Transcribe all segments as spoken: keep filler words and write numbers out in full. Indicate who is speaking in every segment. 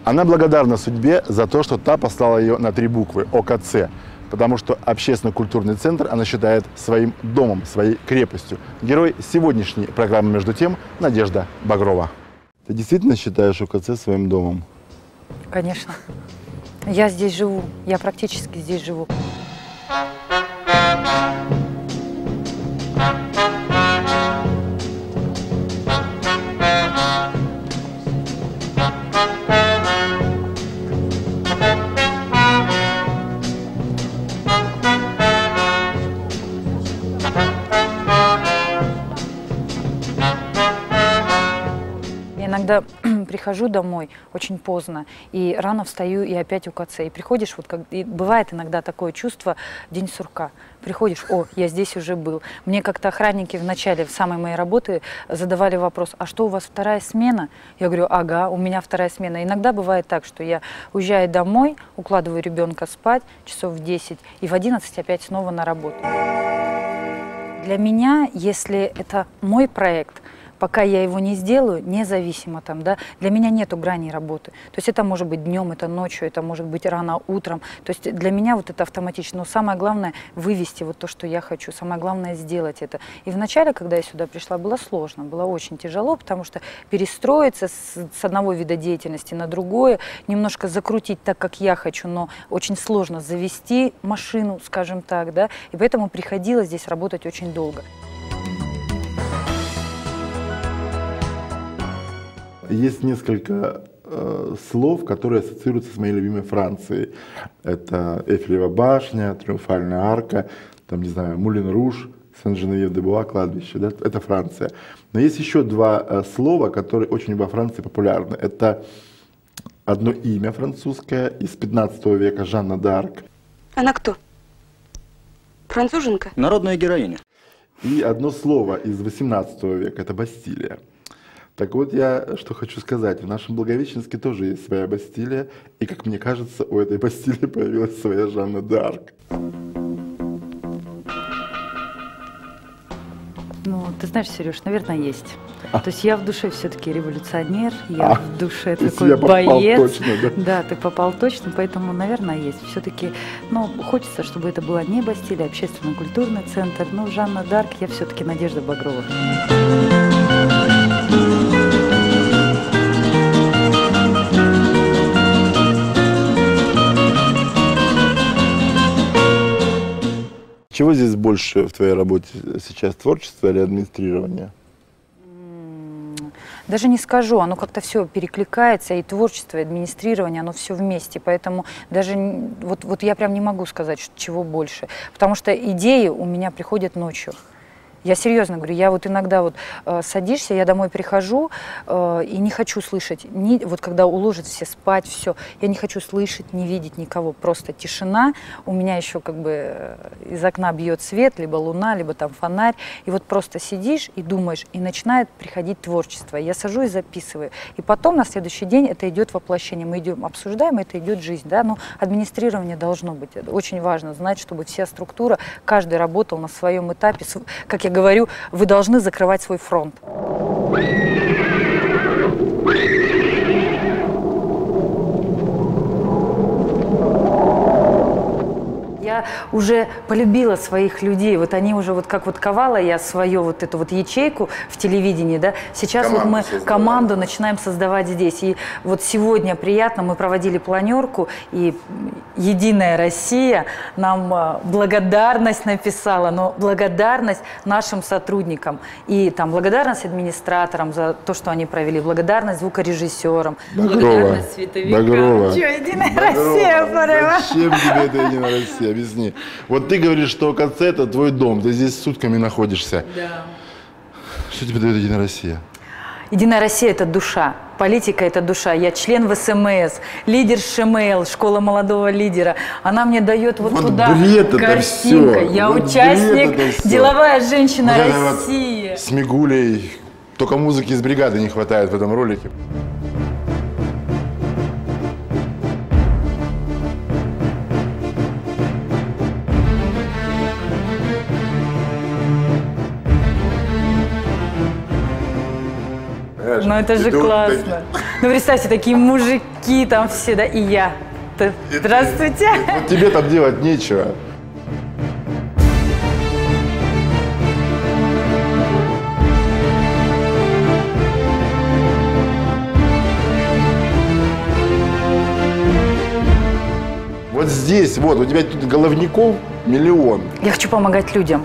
Speaker 1: Она благодарна судьбе за то, что та послала ее на три буквы – О К Ц, потому что общественно-культурный центр она считает своим домом, своей крепостью. Герой сегодняшней программы «Между тем» – Надежда Багрова. Ты действительно считаешь О К Ц своим домом?
Speaker 2: Конечно. Я здесь живу, я практически здесь живу. Иногда прихожу домой очень поздно, и рано встаю, и опять О К Ц. И приходишь, вот как, и бывает иногда такое чувство, день сурка. Приходишь, о, я здесь уже был. Мне как-то охранники в начале, в самой моей работы, задавали вопрос, а что у вас вторая смена? Я говорю, ага, у меня вторая смена. Иногда бывает так, что я уезжаю домой, укладываю ребенка спать часов в десять, и в одиннадцать опять снова на работу. Для меня, если это мой проект, пока я его не сделаю, независимо там, да, для меня нету грани работы. То есть это может быть днем, это ночью, это может быть рано утром. То есть для меня вот это автоматично. Но самое главное вывести вот то, что я хочу. Самое главное сделать это. И вначале, когда я сюда пришла, было сложно, было очень тяжело, потому что перестроиться с, с одного вида деятельности на другое, немножко закрутить так, как я хочу, но очень сложно завести машину, скажем так, да. И поэтому приходилось здесь работать очень долго.
Speaker 1: Есть несколько э, слов, которые ассоциируются с моей любимой Францией. Это Эйфелева башня, Триумфальная арка, там, не знаю, Мулен Руж, Сен-Женевьев-де-Буа, кладбище. Да? Это Франция. Но есть еще два э, слова, которые очень во Франции популярны. Это одно имя французское из пятнадцатого века, Жанна д'Арк.
Speaker 3: Она кто? Француженка?
Speaker 4: Народная героиня.
Speaker 1: И одно слово из восемнадцатого века, это Бастилия. Так вот, я что хочу сказать. В нашем Благовещенске тоже есть своя Бастилия. И, как мне кажется, у этой Бастилии появилась своя Жанна д'Арк.
Speaker 2: Ну, ты знаешь, Сереж, наверное, есть. А. То есть я в душе все-таки революционер, я а. в душе
Speaker 1: То
Speaker 2: такой
Speaker 1: я
Speaker 2: боец.
Speaker 1: Точно, да?
Speaker 2: Да, ты попал точно, поэтому, наверное, есть. Все-таки, ну, хочется, чтобы это была не Бастилия, а общественно-культурный центр. Но Жанна д'Арк, я все-таки Надежда Багрова.
Speaker 1: Чего здесь больше в твоей работе сейчас, творчество или администрирование?
Speaker 2: Даже не скажу, оно как-то все перекликается, и творчество, и администрирование, оно все вместе. Поэтому даже вот, вот я прям не могу сказать, что, чего больше. Потому что идеи у меня приходят ночью. Я серьезно говорю, я вот иногда вот э, садишься, я домой прихожу э, и не хочу слышать, ни, вот когда уложат все спать, все, я не хочу слышать, не видеть никого, просто тишина. У меня еще как бы э, из окна бьет свет, либо луна, либо там фонарь, и вот просто сидишь и думаешь, и начинает приходить творчество. Я сажу и записываю, и потом на следующий день это идет воплощение, мы идем, обсуждаем, это идет жизнь, да, но администрирование должно быть, это очень важно знать, чтобы вся структура, каждый работал на своем этапе, как я говорю, вы должны закрывать свой фронт. Я уже полюбила своих людей, вот они уже, вот как вот ковала я свою вот эту вот ячейку в телевидении, да, сейчас команду вот мы создавали. Команду начинаем создавать здесь, и вот сегодня приятно, мы проводили планерку, и Единая Россия нам благодарность написала, но благодарность нашим сотрудникам, и там благодарность администраторам за то, что они провели, благодарность звукорежиссерам,
Speaker 1: Багрова.
Speaker 2: Благодарность световикам.
Speaker 1: Багрова.
Speaker 2: Что, Единая
Speaker 1: Багрова.
Speaker 2: Россия, порыва?
Speaker 1: Зачем тебе это Единая Россия? Объясни. Вот ты говоришь, что О К Ц это твой дом, ты здесь сутками находишься.
Speaker 2: Да.
Speaker 1: Что тебе дает Единая Россия?
Speaker 2: Единая Россия – это душа, политика – это душа. Я член В С М С, лидер Ш М Л, школа молодого лидера. Она мне дает вот, вот туда картинка. Я вот участник, деловая женщина вот России.
Speaker 1: Вот с Мигулей. Только музыки из бригады не хватает в этом ролике. понимаешь?
Speaker 2: Ну это же
Speaker 1: И ты вот
Speaker 2: классно.
Speaker 1: такие-
Speaker 2: Ну представьте, такие мужики там все, да, и я. Т-
Speaker 1: и ты-
Speaker 2: Здравствуйте.
Speaker 1: Вот тебе там делать нечего. Вот здесь, вот, у тебя тут головников миллион.
Speaker 2: Я хочу помогать людям.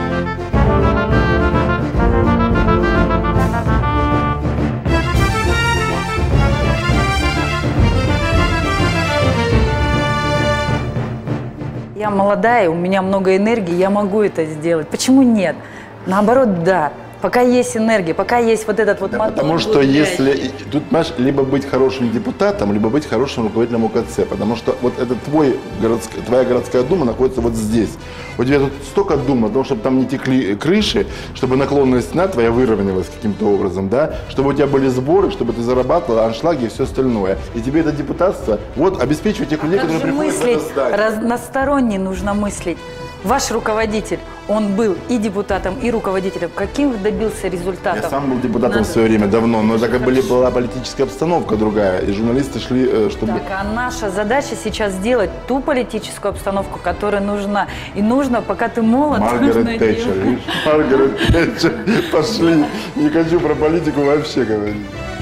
Speaker 2: Я молодая, у меня много энергии, я могу это сделать. Почему нет? Наоборот, да. Пока есть энергия, пока есть вот этот вот
Speaker 1: Да,
Speaker 2: мотор
Speaker 1: потому что
Speaker 2: гудящий.
Speaker 1: если тут, понимаешь, либо быть хорошим депутатом, либо быть хорошим руководителем УКЦ, потому что вот это твой городск- твоя городская дума находится вот здесь. У тебя тут столько дум, о том, чтобы там не текли крыши, чтобы наклонная стена твоя выровнялась каким-то образом, да, чтобы у тебя были сборы, чтобы ты зарабатывала аншлаги и все остальное. И тебе это депутатство, вот, обеспечивать тех людей,
Speaker 2: Как
Speaker 1: которые
Speaker 2: же
Speaker 1: приходят в
Speaker 2: мыслить,
Speaker 1: это здание.
Speaker 2: разносторонне нужно мыслить. Ваш руководитель, он был и депутатом, и руководителем. Каким добился результатов?
Speaker 1: Я сам был депутатом
Speaker 2: Надо-
Speaker 1: в свое время давно, но это как бы
Speaker 2: Хорошо.
Speaker 1: была политическая обстановка другая, и журналисты шли, э, чтобы...
Speaker 2: Так, а наша задача сейчас сделать ту политическую обстановку, которая нужна. И нужно, пока ты молод, нужно
Speaker 1: Маргарет Тэтчер,
Speaker 2: делать.
Speaker 1: видишь? Маргарет Тэтчер, пошли. Не хочу про политику вообще говорить.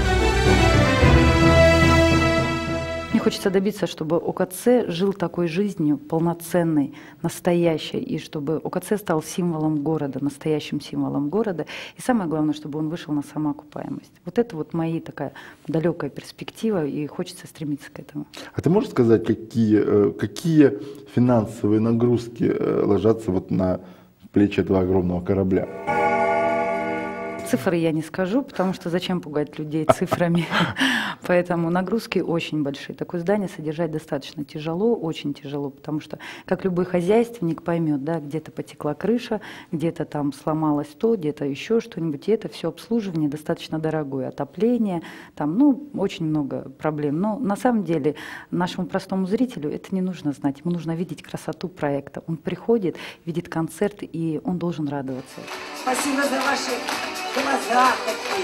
Speaker 2: Мне хочется добиться, чтобы ОКЦ жил такой жизнью, полноценной, настоящей, и чтобы ОКЦ стал символом города, настоящим символом города. И самое главное, чтобы он вышел на самоокупаемость. Вот это вот моя такая далекая перспектива, и хочется стремиться к этому.
Speaker 1: А ты можешь сказать, какие, э, какие финансовые нагрузки э, ложатся вот на плечи этого огромного корабля?
Speaker 2: Цифры я не скажу, потому что зачем пугать людей цифрами. Поэтому нагрузки очень большие. Такое здание содержать достаточно тяжело, очень тяжело, потому что, как любой хозяйственник поймет, да, где-то потекла крыша, где-то там сломалось то, где-то еще что-нибудь, и это все обслуживание достаточно дорогое, отопление, там, ну, очень много проблем. Но на самом деле нашему простому зрителю это не нужно знать, ему нужно видеть красоту проекта. Он приходит, видит концерт, и он должен радоваться.
Speaker 3: Спасибо за ваши глаза такие.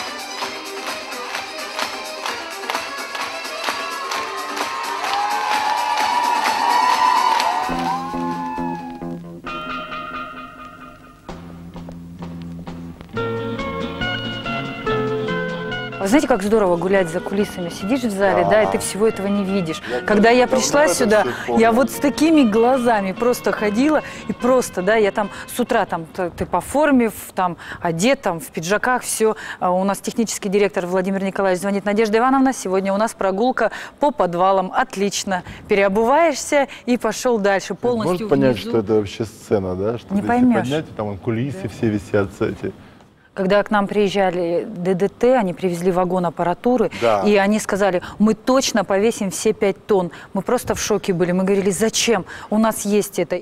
Speaker 2: Вы знаете, как здорово гулять за кулисами? Сидишь в зале, да, и ты всего этого не видишь. Когда я
Speaker 1: давно
Speaker 2: пришла
Speaker 1: это
Speaker 2: сюда,
Speaker 1: всё помню.
Speaker 2: я вот с такими глазами просто ходила, и просто, да, я там с утра, там, т- ты по форме, в- там, одет, там, в пиджаках, все. У нас технический директор Владимир Николаевич звонит: Надежда Ивановна, сегодня у нас прогулка по подвалам. Отлично. Переобуваешься и пошел дальше, полностью
Speaker 1: Можешь понять,
Speaker 2: внизу.
Speaker 1: что это вообще сцена, да? Что
Speaker 2: Не
Speaker 1: если
Speaker 2: поймешь.
Speaker 1: поднять, и там вон кулисы все висят, эти.
Speaker 2: Когда к нам приезжали ДДТ, они привезли вагон аппаратуры,
Speaker 1: Да.
Speaker 2: и они сказали: мы точно повесим все пять тонн. Мы просто в шоке были. Мы говорили: зачем? У нас есть это.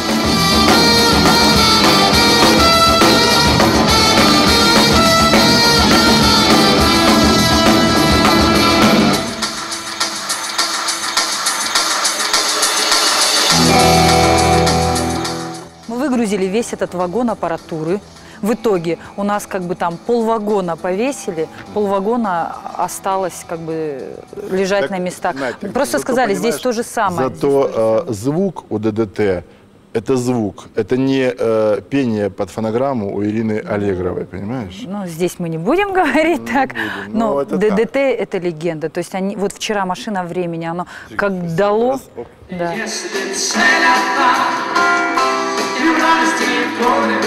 Speaker 2: Мы выгрузили весь этот вагон аппаратуры. В итоге у нас как бы там полвагона повесили, полвагона осталось как бы лежать
Speaker 1: Так,
Speaker 2: на местах.
Speaker 1: Надь,
Speaker 2: Просто
Speaker 1: зато,
Speaker 2: сказали, здесь
Speaker 1: понимаешь,
Speaker 2: то же самое. здесь то же
Speaker 1: Зато э, звук у ДДТ – это звук, это не э, пение под фонограмму у Ирины Аллегровой, понимаешь?
Speaker 2: Ну, здесь мы не будем говорить так,
Speaker 1: будем,
Speaker 2: но
Speaker 1: но это
Speaker 2: ДДТ это легенда. То есть они, вот вчера машина времени, оно как дало.
Speaker 1: Раз, оп.
Speaker 2: Да.
Speaker 3: Если цель одна, и в радости, и в горе,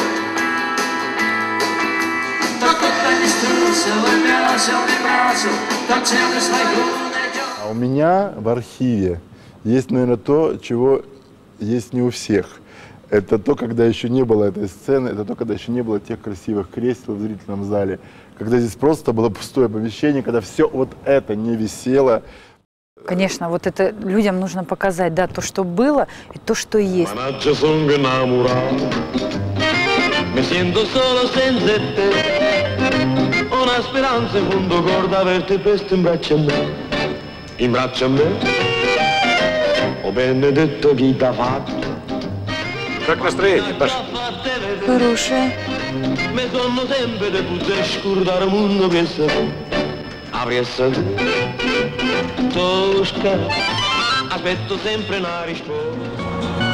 Speaker 3: то кто-то не струсил, и бросил, не бросил, тот землю свою найдет.
Speaker 1: А у меня в архиве есть, наверное, то, чего есть не у всех. Это то, когда еще не было этой сцены, это то, когда еще не было тех красивых кресел в зрительном зале, когда здесь просто было пустое помещение, когда все вот это не висело.
Speaker 2: Конечно, вот это людям нужно показать, да, то, что было, и то, что есть.
Speaker 4: Mannaggia sono innamorato, mi sento solo senza te, una speranza in fondo cor d'averti presto in braccio a me, in braccio a me, oh benedetto chi t'ha fatto.
Speaker 5: Как настроение, Паша?
Speaker 2: Хорошая.
Speaker 4: Mi sono sempre di poter scordare il mondo che sei tu. Avresti tu, Tosca, aspetto sempre una risposta.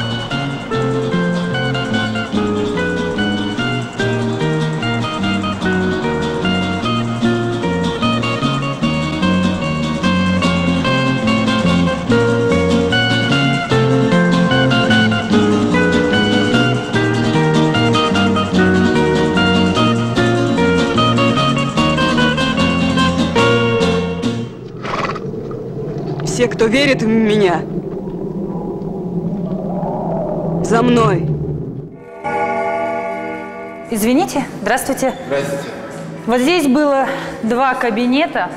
Speaker 5: Все, кто верит в меня, за мной.
Speaker 2: Извините, здравствуйте.
Speaker 1: Здравствуйте.
Speaker 2: Вот здесь было два кабинета,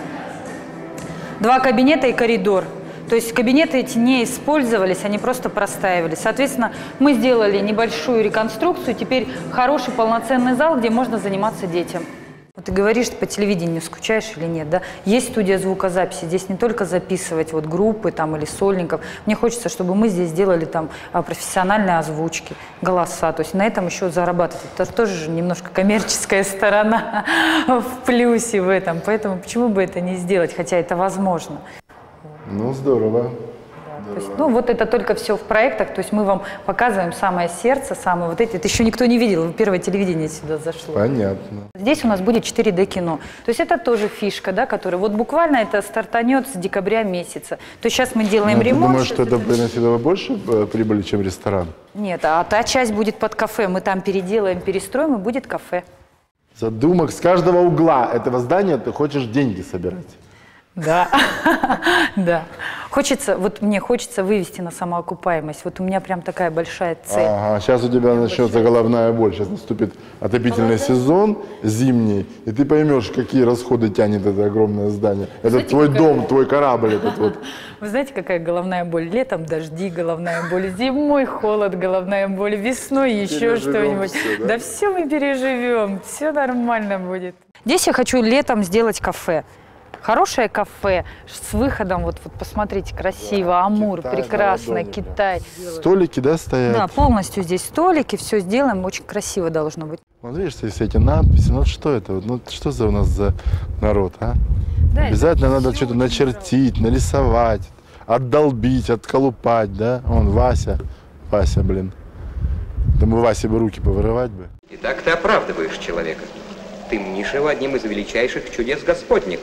Speaker 2: два кабинета и коридор. То есть кабинеты эти не использовались, они просто простаивались. Соответственно, мы сделали небольшую реконструкцию, теперь хороший полноценный зал, где можно заниматься детям. Вот ты говоришь, по телевидению скучаешь или нет, да? Есть студия звукозаписи, здесь не только записывать вот группы там или сольников. Мне хочется, чтобы мы здесь сделали там профессиональные озвучки, голоса. То есть на этом еще зарабатывать. Это тоже же немножко коммерческая сторона в плюсе в этом. Поэтому почему бы это не сделать, хотя это возможно.
Speaker 1: Ну, здорово.
Speaker 2: То есть, ну, вот это только все в проектах, то есть мы вам показываем самое сердце, самое вот эти. Это еще никто не видел, первое телевидение сюда зашло.
Speaker 1: Понятно.
Speaker 2: Здесь у нас будет четыре дэ кино. То есть это тоже фишка, да, которая вот буквально это стартанет с декабря месяца. То есть сейчас мы делаем
Speaker 1: Ну,
Speaker 2: ремонт.
Speaker 1: Ты думаешь, что это приносит больше прибыли, чем ресторан?
Speaker 2: Нет, а та часть будет под кафе. Мы там переделаем, перестроим, и будет кафе.
Speaker 1: Задумок с каждого угла этого здания ты хочешь деньги собирать.
Speaker 2: Да, да. Хочется, вот мне хочется вывести на самоокупаемость. Вот у меня прям такая большая цель.
Speaker 1: Ага, сейчас у тебя начнется головная боль. Сейчас наступит отопительный сезон зимний, и ты поймешь, какие расходы тянет это огромное здание. Это
Speaker 2: Знаете,
Speaker 1: твой
Speaker 2: какая...
Speaker 1: дом, твой корабль этот вот.
Speaker 2: Вы знаете, какая головная боль? Летом дожди, головная боль, зимой холод, головная боль, весной еще что-нибудь.
Speaker 1: Все, да?
Speaker 2: Да все мы переживем, все нормально будет. Здесь я хочу летом сделать кафе. Хорошее кафе с выходом, вот, вот посмотрите, красиво, да, Амур, Китай, прекрасно, ладони, Китай.
Speaker 1: Столики, да, стоят?
Speaker 2: Да, полностью здесь столики, все сделаем, очень красиво должно быть.
Speaker 1: Вот видишь, все эти надписи, ну что это, ну что за у нас за народ, а? Да, обязательно надо что-то начертить, здорово. Нарисовать, отдолбить, отколупать, да? Вон Вася, Вася, блин. Да мы Васе бы руки повырывать бы.
Speaker 6: Итак, ты оправдываешь человека. Ты мнишь его одним из величайших чудес Господних.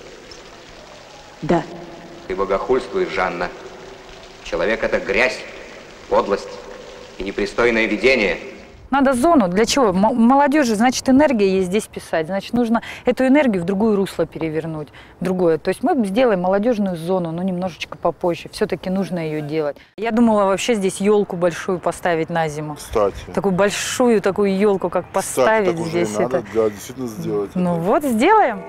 Speaker 5: Да.
Speaker 6: Ты богохульствуешь, Жанна. Человек — это грязь, подлость и непристойное видение.
Speaker 2: Надо зону. Для чего? М молодежи, значит, энергия есть здесь писать. Значит, нужно эту энергию в другое русло перевернуть. В другое. То есть мы сделаем молодежную зону, но немножечко попозже. Все-таки нужно ее делать. Я думала вообще здесь елку большую поставить на зиму.
Speaker 1: Кстати.
Speaker 2: Такую большую такую елку, как поставить. Кстати, так здесь.
Speaker 1: Уже
Speaker 2: это...
Speaker 1: надо, да, действительно сделать.
Speaker 2: Ну
Speaker 1: это.
Speaker 2: вот, сделаем.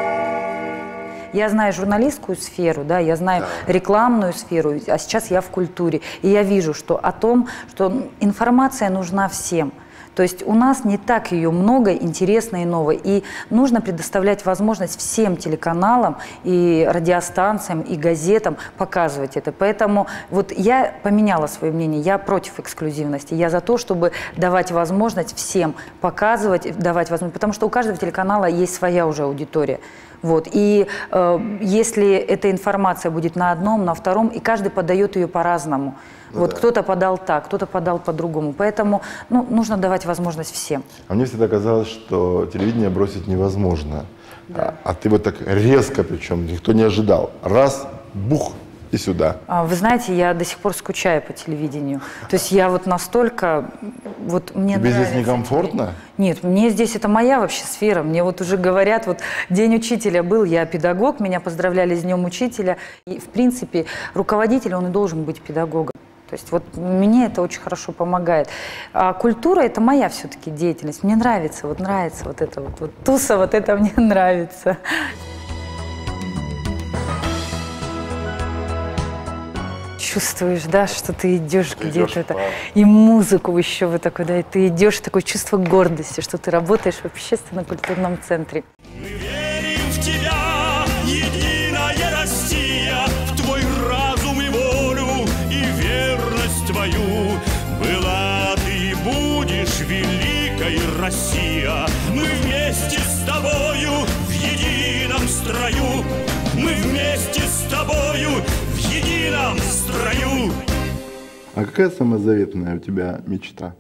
Speaker 2: Я знаю журналистскую сферу, да, я знаю
Speaker 1: да.
Speaker 2: рекламную сферу, а сейчас я в культуре. И я вижу, что о том, что информация нужна всем. То есть у нас не так ее много, интересной и новой. И нужно предоставлять возможность всем телеканалам и радиостанциям, и газетам показывать это. Поэтому вот я поменяла свое мнение. Я против эксклюзивности. Я за то, чтобы давать возможность всем показывать, давать возможность. Потому что у каждого телеканала есть своя уже аудитория. Вот. И э, если эта информация будет на одном, на втором, и каждый подает ее по-разному. Ну, вот да. Кто-то подал так, кто-то подал по-другому. Поэтому ну, нужно давать возможность всем.
Speaker 1: А мне всегда казалось, что телевидение бросить невозможно. Да. А, а ты вот так резко, причем никто не ожидал. Раз, бух, и сюда.
Speaker 2: Вы знаете, я до сих пор скучаю по телевидению. То есть я вот настолько... Вот мне
Speaker 1: Тебе
Speaker 2: нравится.
Speaker 1: Здесь некомфортно?
Speaker 2: Нет, мне здесь это моя вообще сфера. Мне вот уже говорят, вот День учителя был, я педагог, меня поздравляли с Днем учителя. И, в принципе, руководитель, он и должен быть педагогом. То есть вот мне это очень хорошо помогает. А культура – это моя все-таки деятельность. Мне нравится, вот нравится вот это вот, вот туса, вот это мне нравится. Чувствуешь, да, что ты идешь где-то, это, и музыку еще вот такой, да, и ты идешь, такое чувство гордости, что ты работаешь в общественно-культурном центре.
Speaker 7: Мы верим в тебя, единая Россия, в твой разум и волю, и верность твою. Была ты и будешь верить. Россия. Мы вместе с тобою в едином строю. Мы вместе с тобою в едином строю.
Speaker 1: А какая самая заветная у тебя мечта?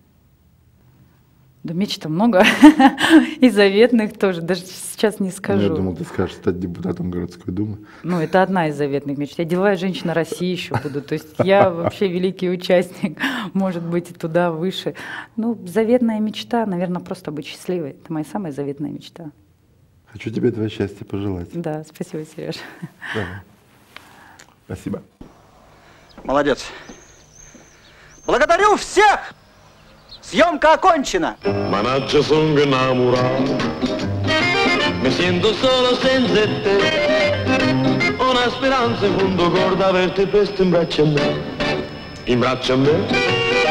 Speaker 2: Да меч-то много, и заветных тоже, даже сейчас не скажу.
Speaker 1: Ну, я думал, ты скажешь стать депутатом городской думы.
Speaker 2: Ну, это одна из заветных мечт. Я деловая женщина России еще буду, то есть я вообще великий участник, может быть, и туда выше. Ну, заветная мечта, наверное, просто быть счастливой. Это моя самая заветная мечта.
Speaker 1: Хочу тебе этого счастья пожелать.
Speaker 2: Да, спасибо, Сереж.
Speaker 1: Давай. Спасибо.
Speaker 8: Молодец. Благодарю всех! Съемка окончена!
Speaker 4: Manaccia sono innamorato, mi sento solo senza te, una speranza in fondo cor d'averti presto in braccio a me, in braccio a me.